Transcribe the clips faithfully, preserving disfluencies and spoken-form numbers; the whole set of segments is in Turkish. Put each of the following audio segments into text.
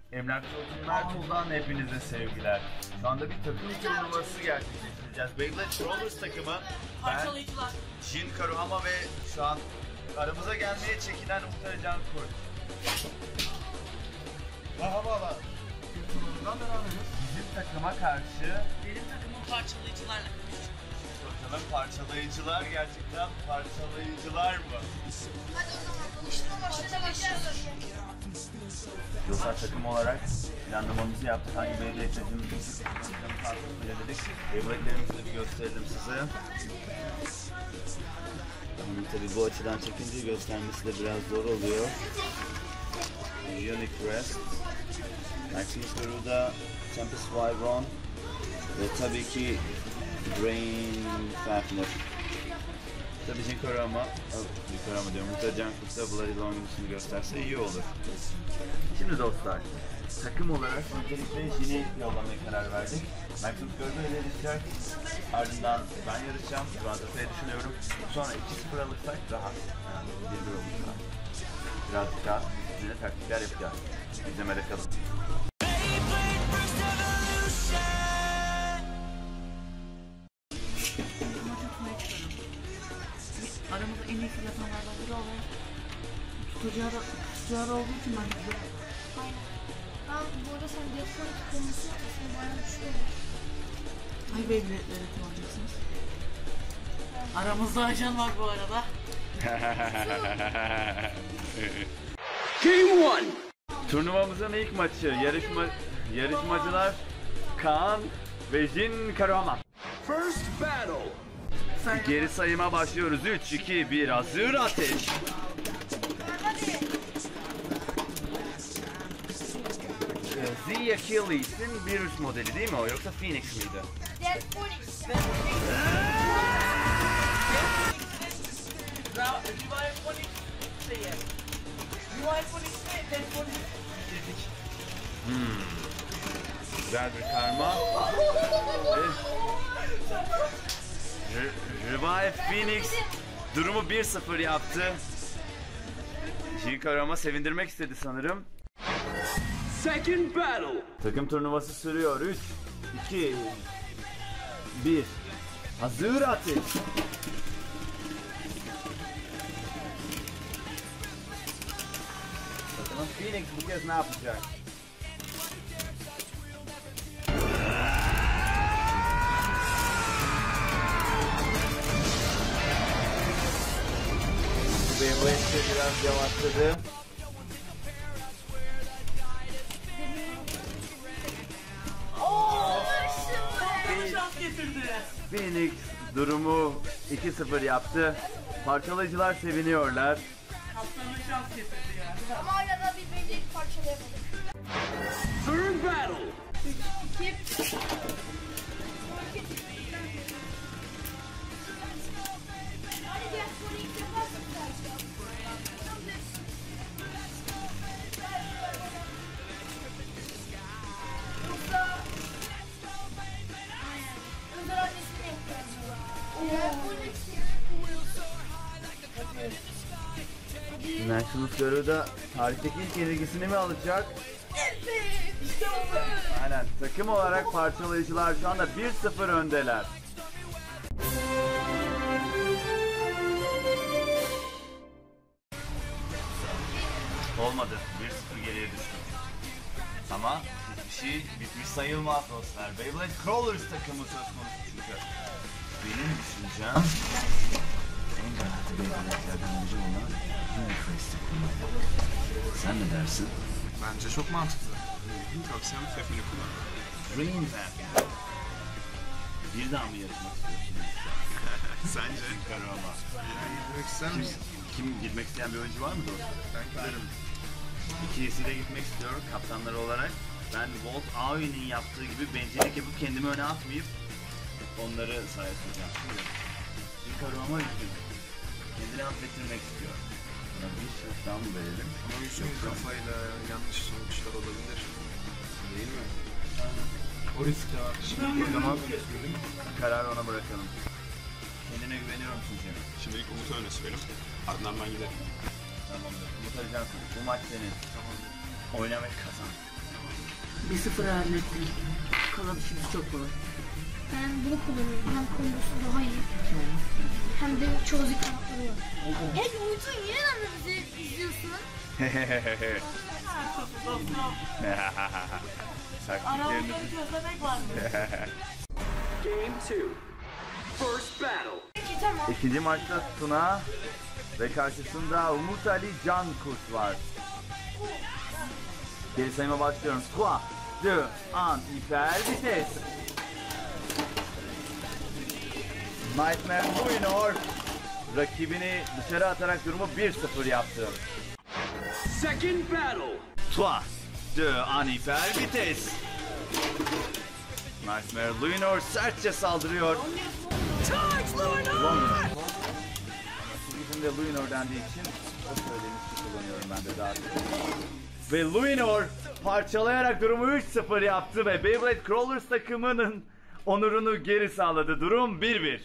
Emlak Çocuğunlar Tool'dan hepinize sevgiler. Şu anda bir takım turnuvası gerçekleştireceğiz. Beyblade Rollers takımı, ben, Jin Karuhama ve şu an aramıza gelmeye çekinen Umut Can Kurt. Merhabalar. Turnuvadan beraberiz. Bizim takıma karşı... Benim takımım parçalayıcılarla kapışacak. Bakalım parçalayıcılar gerçekten parçalayıcılar mı? Hadi o zaman konuşma başına başlıyoruz. Yıllar takım olarak planlamamızı yaptık. Hangi Beyblade takımımızı belirledik. Beyblade'lerimizi de bir gösterelim size. Yani tabii bu açıdan çekince göstermesi de biraz zor oluyor. Unique Crest, Maxine Peru'da Tempest Wyvern ve tabii ki Brain Fafner. Tabii Jin Karuhama, Jin Karuhama diyorum, Mutacan Kurt'a Bloody Long'unu gösterse iyi olur. Şimdi dostlar, takım olarak öncelikle Jin'i yollamaya karar verdik. Maxim Görbe ile yarışacak, ardından ben yarışacağım, Rantafa'yı düşünüyorum. Sonra iki sıfır alırsak rahat, yani bir bir olursa. Birazcık daha üstüne taktikler yapacağız. İzlemede kalın. Aramızda en iyi fırlatanlardan biri o ve tutacağı da, tutacağı da olduğu için ben güzel. Aynen. Ben bu arada sen diyafon konusu yapmasın bayağı güçlü olur. Ay Beyblade'leri kullanacaksınız. Aramızda ajan var bu arada. Game one. Turnuvamızın ilk maçı yarışma yarışmacılar Kaan ve Jin Karuhama. First battle. Geri sayıma başlıyoruz. üç, iki, bir, hazır ateş. Z Achilles'in bir üst modeli değil mi o, yoksa Phoenix miydi? Dead Phoenix. Hmm. Güzel bir karma. Re Revive Phoenix durumu bir sıfır yaptı. Jin Karuhama sevindirmek istedi sanırım. Second battle. Takım turnuvası sürüyor. üç, iki, bir. Hazır ateş. Bakalım Phoenix bu kez ne yapacak? Beyblade'de biraz yavaşladı. Bana şans getirdi. Phoenix durumu iki sıfır yaptı. Parçalayıcılar seviniyorlar. Kaptanın şans getirdi ya. Ama hala da bir belli parçalayamadık. Third battle. İki. Hadi Dead Phoenix yaparsın sen. Yoksa... Özel annesine ihtiyacı var. Dead Phoenix. Maximus Garuda tarihteki ilk yenilgisini mi alacak? Evet. İşte oldu. Aynen. Takım olarak parçalayıcılar şu anda bir sıfır öndeler. Olmadı. bir sıfır geriye düştük. Ama hiçbir şey bitmiş sayılmaz dostlar. Beyblade Crawlers takımı söz konusu çünkü. Benim düşüncem en garanti Beyblade'lerden önce olan Unique Crest'i kullanmak. Sen ne dersin? Bence çok mantıklı. Tavsiyem Fefmini kullan. Brain Fafner. Bir daha mı yarışmak istiyorsun? Sence? Karuhama. Gitmek ister Kim, misin? kim gitmek isteyen bir oyuncu var mı dostum? Ben giderim. İkisiyle gitmek istiyorum kaptanları olarak. Ben Walt Aoi'nin yaptığı gibi bencillik yapıp kendimi öne atmayıp onları sahaya süreceğim. Bir Karuhama üzgün. Kendini affettirmek istiyor. Buna bir şans daha mı verelim? Ama yüzün kafayla yanlış sonuçlar olabilir. Değil mi? O risk de var. Şimdi o zaman kararı ona bırakalım. Kendine güveniyorum çünkü. şimdilik Umut'u öne sürelim. Ardından ben giderim. Tamamdır. Umut Alican, bu maç senin. Tamam. Oyna ve kazan. bir sıfır hallettim. Kalan işimiz çok kolay. Ben bunu kullanıyorum. Hem kombosu daha iyi. Hem de çoğu kanatları var. Hey Umut'un yeniden mi bizi izliyorsun? Aramızda çözlemek var mı? Game two. First battle. Peki tamam. İkinci maçta Tuna ve karşısında Umut Ali Can Kurt var. Geri sayıma başlıyorum. trois, deux, un, hyper vites. Nightmare Luinor rakibini dışarı atarak durumu bir sıfır yaptı. Second battle. trois, deux, un, hyper vites. Nightmare Luinor sertçe saldırıyor. Luinor! Bizim de Luinor dendiği için o söylediğimiz için kullanıyorum ben de daha çok. Ve Luinor parçalayarak durumu üç sıfır yaptı ve Beyblade Crawlers takımının onurunu geri sağladı. Durum bir bir.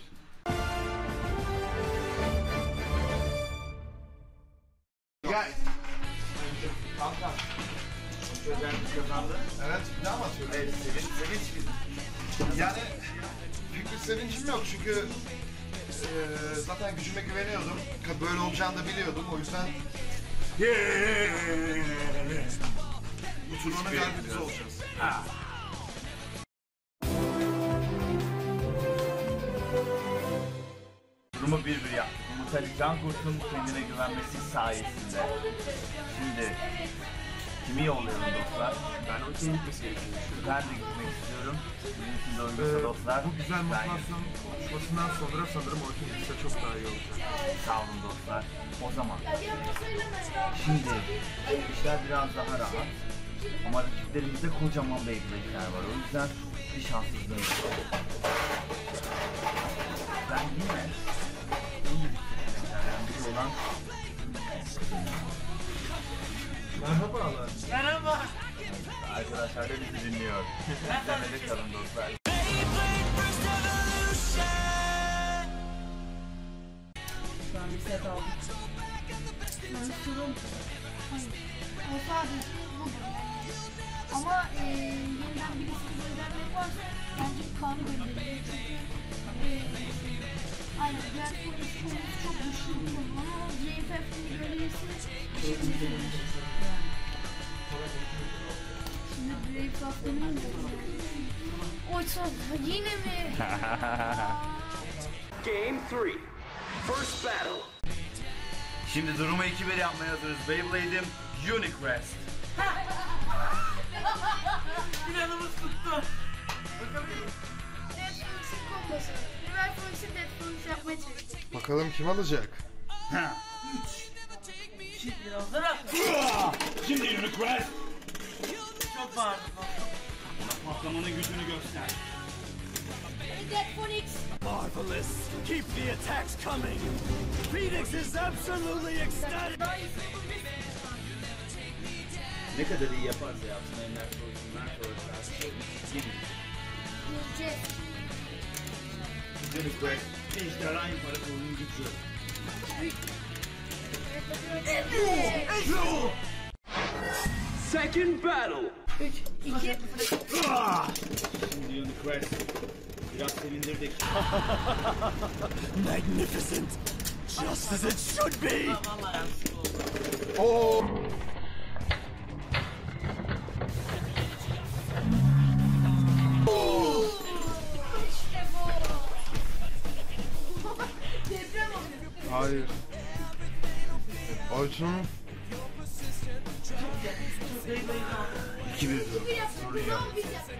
Gel. Kanka. Çözermiş kazandı. Evet, bir daha mı atıyorum? Evet, sevinç, sevinç. Yani pek bir sevincim yok çünkü e, zaten gücüme güveniyordum. Böyle olacağını da biliyordum. O yüzden bu turnuvanın galibi biz olacağız. Ha. Durumu bir bir yaptık. Umut Ali Can Kurt'un kendine güvenmesi sayesinde. Şimdi kimi yollayalım dostlar? Ben o için gitmesi gerekiyor. Ben de gitmek istiyorum. Bizim için de uygunsa dostlar. Bu güzel ben motivasyon konuşmasından sonra sanırım Orkin gitse çok daha iyi olacak. Sağ olun dostlar. O zaman. Şimdi işler biraz daha rahat. Ama rakiplerimizde kocaman Beyblade'ler var. O yüzden bir şanssızlığımız var. Ben yine iyi bir seçeneklerden biri olan Merhabalar. Merhaba. arkadaşlar da bizi dinliyor. İzlemede kalın dostlar. Şu an bir set aldık. Ben sorun. Hayır. O sadece bu. Ama e, yeniden birisi göndermek varsa bence Kaan'ı gönderelim. Çünkü e, aynen diğer polis konusu çok güçlü bir konu ama J F F'ini gönderirsiniz. Şimdi Brave Craft demeyeyim de. Oysa yine mi? Game three. First battle. Şimdi durumu iki bir yapmaya hazırız. Beyblade'im Unicrest. Planımız tuttu. Dead Phoenix'in kombosu. River Phoenix'in Dead Phoenix yapmaya çalıştım. Bakalım kim alacak? Şimdi hazır mı? Şimdi Unicrest. Çok bağırdım. Patlamanın gücünü göster. Dead Phoenix. Marvelous. Keep the attacks coming. Phoenix is absolutely ecstatic. Daha iyisi yapabilirsin. Ne kadar iyi yaparsa yapsın Ender Soysunlar sonrası. Göreceğiz. Unicrest, Ejderha İmparatorluğu'nun gücü. Second battle. üç, iki, Şimdi Unicrest. Biraz sevindirdik. Magnificent. Just as it should be. Vallahi yanlışlıkla oldu. Oo! işte bu. Deprem oluyor. Hayır. Orçun iki bir durum. Bir yaptık, bir daha biz yaptık.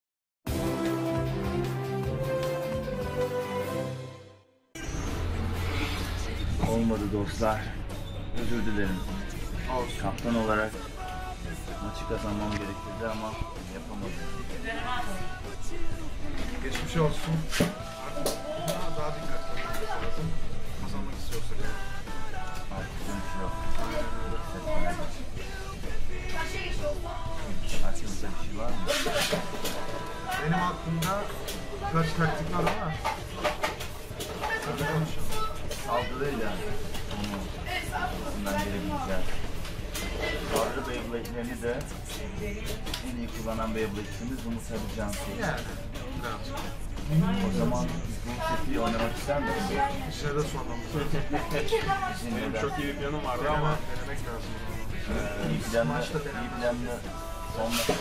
Olmadı dostlar. Özür dilerim. olsun. Kaptan olarak maçı kazanmam gerekirdi ama yapamadım. Geçmiş olsun. Artık buna daha dikkatli olmamız lazım. Kazanmak istiyorsak. Artık dönüş yok. Karşıya geç oldu. Aklınızda bir şey var mı? Benim aklımda birkaç taktik var ama. Hadi konuşalım. Saldırıyla onu üstünden gelebileceğiz. Sarı Beyblade'lerini de en iyi kullanan Beyblade'siniz Umut Ali Cansu. Yani birazcık. O zaman bu seti oynamak ister misin? Bir süre de sonra Benim Çok iyi bir planım vardı ama ama denemek lazım. iyi planlı, iyi planlı sonla.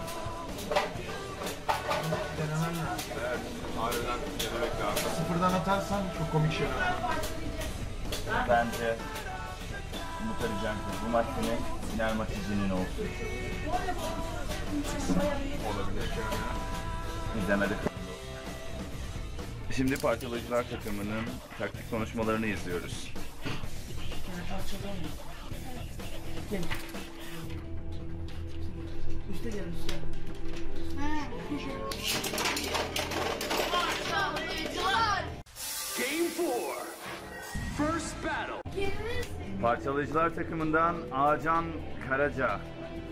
Denemem lazım. evet, harbiden denemek lazım. Sıfırdan atarsan çok komik şeyler olur. Bence Umut Ali Cansu bu maç senin final maçı senin olsun. Olabilir yani. İzlemede. Şimdi parçalayıcılar takımının taktik konuşmalarını izliyoruz. Gel. Üste gel üste. Game four. First battle. Parçalayıcılar takımından Ağcan Karaca.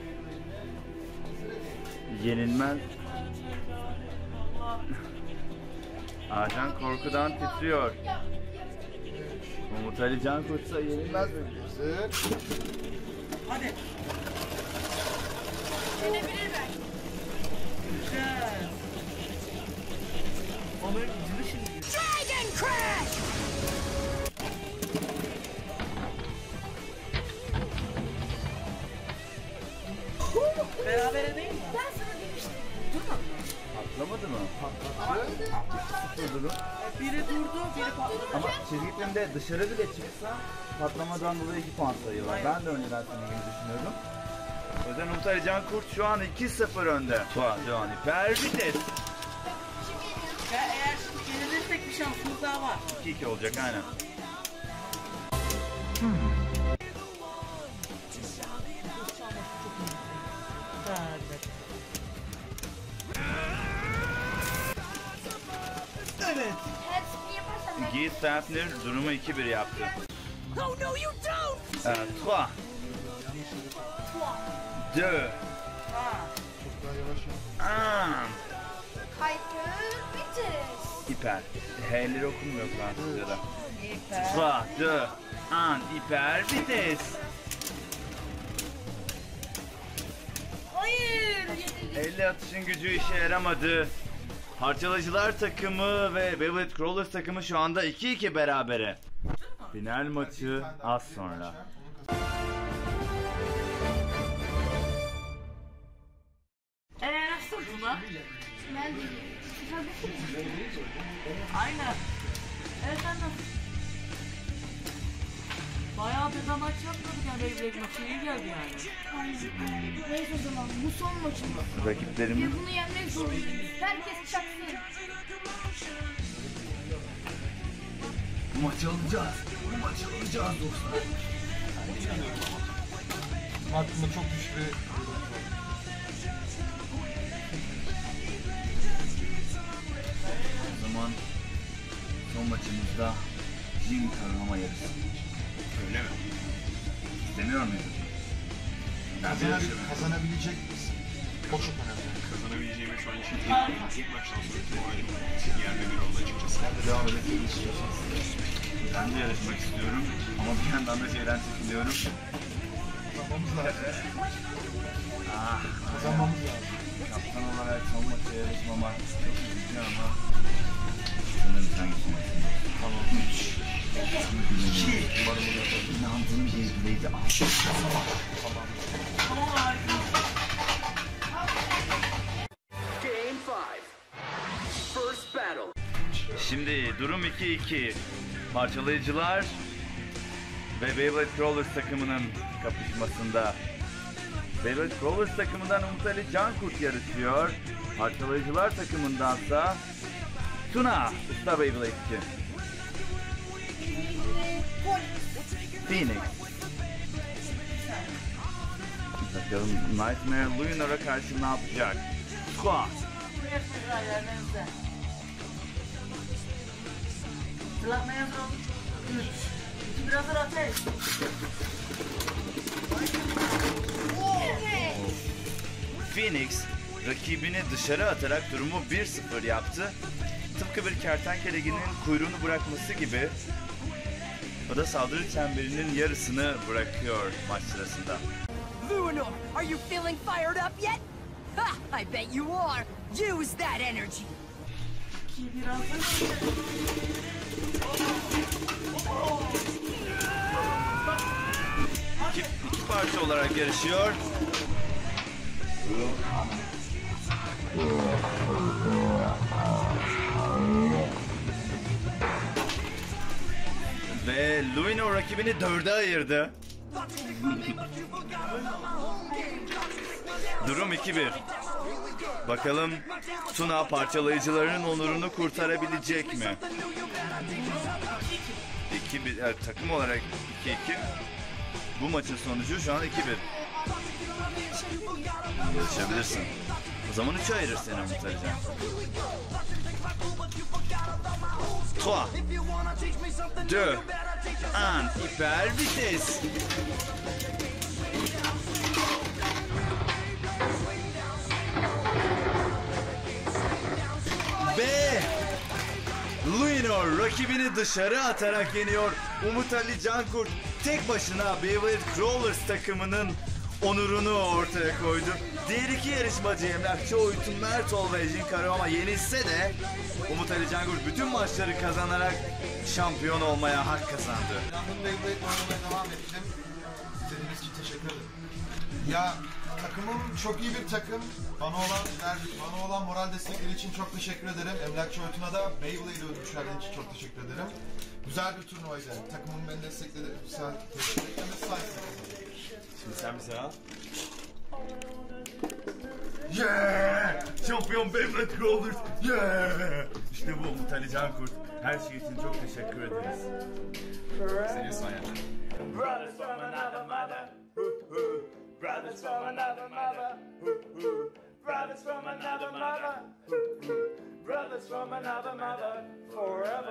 Yenilmez. Ağcan korkudan titriyor. Umut Ali Can Kurtsa yenilmez mi? Hadi. Denebilir belki. Güzel. O benim gücümü şimdi. Dragon Crash! Berabere değil mi? Ben sana demiştim. Patlamadı mı? Patladı. Durum. Biri durdu, biri patladı. Ama çizgi filmde dışarı bile çıksa patlamadan dolayı iki puan sayıyorlar. Ben de önceden senin gibi düşünüyordum. O yüzden Umut Ali Can Kurt şu an iki sıfır önde. Tuan Doğan İper vites. Ya eğer şimdi yenilirsek bir şansımız daha var. iki iki olacak aynen. Evet. Hepsini yaparsam ben... Guy Stafner durumu iki bir yaptı. Oh no you don't! Euh, trois, deux, Ha. Çok daha yavaş yap. un. Hyper Vites. Hiper. H'leri okunmuyor Fransızca'da. Hiper. trois, deux, un. Hiper vites. Hayır. elli atışın gücü işe yaramadı. Parçalayıcılar takımı ve Beyblade Crawlers takımı şu anda iki iki berabere. Final maçı az sonra. Eee nasıl buna? Ben de... Aynen. Evet anne. Bayağı bir zaman yapmadık yani Beyblade maçı iyi geldi yani. Neyse o zaman bu son maçımız. Rakiplerim Ve bunu yenmek zorundayız. Herkes çaksın. maç alacağız. Maç alacağız dostlar. Hakkında çok güçlü. O zaman son maçımızda Jim karalama yarışı. Öyle mi? İstemiyor muydun? Ben bir Kazanabil yarışım. kazanabilecek misin? O çok önemli. Kazanabileceğimi şu an için eminim. İlk maçtan sonra ihtimalim yerle bir oldu açıkçası. Ben de devam edelim istiyorsan. Ben de yarışmak istiyorum ama bir yandan da şeyden çekiliyorum. Kazanmamız lazım. Ah, Kazanmamız lazım. kaptan olarak son maça yarışmamak çok üzücü ama sanırım sen gitmiyorsun. Tamam. İki. Umarım bunu yaparım. İnandığım bir bileydi. Tamam harika. Game five. First battle. Şimdi durum iki iki. Parçalayıcılar ve Beyblade Crawlers takımının kapışmasında. Beyblade Crawlers takımından Umut Ali Cankurt yarışıyor. Parçalayıcılar takımındansa Tuna, usta Beyblade'ci. Phoenix. Bakalım Nightmare Lunar'a karşı ne yapacak? Squat. Hepsi güzel yerinizde. Fırlatmaya hazır olun. Üç. İki biraz da ateş. Phoenix rakibini dışarı atarak durumu bir sıfır yaptı. Tıpkı bir kertenkeleginin kuyruğunu bırakması gibi O da saldırı çemberinin yarısını bırakıyor maç sırasında. Luinor, are you feeling fired up yet? Ha, I bet you are. Use that energy. Ki biraz da İki, iki parça olarak yarışıyor. Ve Luino rakibini dörde ayırdı. Durum iki bir. Bakalım Tuna parçalayıcılarının onurunu kurtarabilecek mi? iki bir, evet, takım olarak iki iki. Bu maçın sonucu şu an iki bir. Yarışabilirsin. O zaman üçe ayırır seni Umutalican. Trois, deux, un, hiper vites. Ve Luinor rakibini dışarı atarak yeniyor. Umut Ali Cankurt tek başına Beyblade Crawlers takımının onurunu ortaya koydu. Diğer iki yarışmacı Emlakçı Oytun Mertol ve Ejin Karaoma yenilse de Umut Ali Cankurt bütün maçları kazanarak şampiyon olmaya hak kazandı. Random Beyblade oynamaya devam ettim. İzlediğiniz için teşekkür ederim. Ya takımım çok iyi bir takım. Bana olan bana olan moral destekleri için çok teşekkür ederim. Emlakçı Oytun'a da Beyblade'i ödülüşlerden için çok teşekkür ederim. Güzel bir turnuvaydı. Takımım beni destekledi. Güzel desteklemesi sayesinde. Şimdi sen bir sıra. Yeah! Şampiyon Beyblade Crawlers! Yeah! İşte bu Umut Ali Cankurt. Her şey için çok teşekkür ederiz. Senin sayende. Brothers from another mother. Brothers from another mother. Brothers from another mother. Brothers from another mother. Forever.